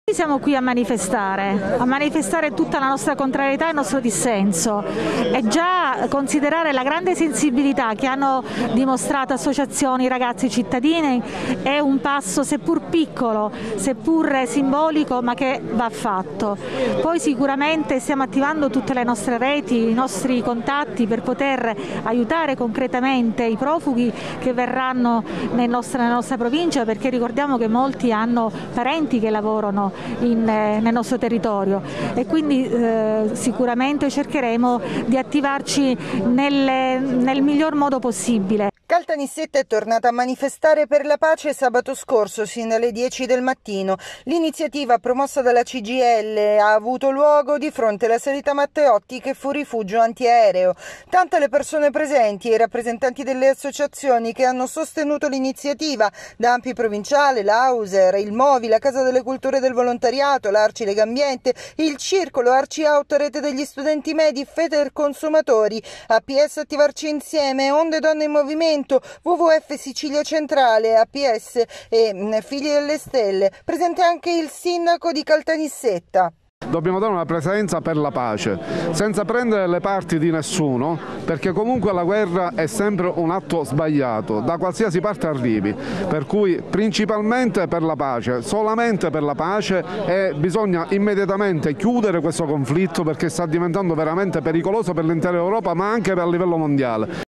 Siamo qui a manifestare tutta la nostra contrarietà e il nostro dissenso e già considerare la grande sensibilità che hanno dimostrato associazioni, ragazzi, cittadini è un passo seppur piccolo, seppur simbolico, ma che va fatto. Poi sicuramente stiamo attivando tutte le nostre reti, i nostri contatti per poter aiutare concretamente i profughi che verranno nella nostra provincia, perché ricordiamo che molti hanno parenti che lavorano nel nostro territorio e quindi sicuramente cercheremo di attivarci nel miglior modo possibile. Caltanissetta è tornata a manifestare per la pace sabato scorso sin dalle 10 del mattino. L'iniziativa promossa dalla CGIL ha avuto luogo di fronte alla salita Matteotti, che fu rifugio antiaereo. Tante le persone presenti e i rappresentanti delle associazioni che hanno sostenuto l'iniziativa, da Ampi Provinciale, l'Auser, il Movi, la Casa delle Culture del Volontariato, l'Arci Legambiente, il Circolo, Arci Auto, Rete degli Studenti Medi, Feder Consumatori, APS Attivarci Insieme, Onde Donne in Movimento, WWF Sicilia Centrale, APS e Figli delle Stelle. Presente anche il sindaco di Caltanissetta. Dobbiamo dare una presenza per la pace, senza prendere le parti di nessuno, perché comunque la guerra è sempre un atto sbagliato, da qualsiasi parte arrivi, per cui principalmente per la pace, solamente per la pace, e bisogna immediatamente chiudere questo conflitto perché sta diventando veramente pericoloso per l'intera Europa, ma anche a livello mondiale.